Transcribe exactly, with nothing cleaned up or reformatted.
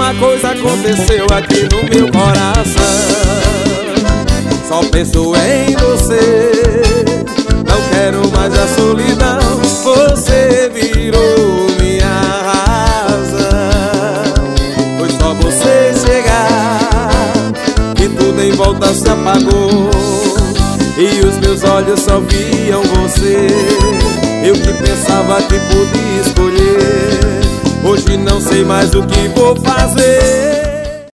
Uma coisa aconteceu aqui no meu coração. Só penso em você, não quero mais a solidão. Você virou minha razão. Foi só você chegar que tudo em volta se apagou, e os meus olhos só viam você. Eu que pensava que podia escolher, hoje não sei mais o que vou fazer.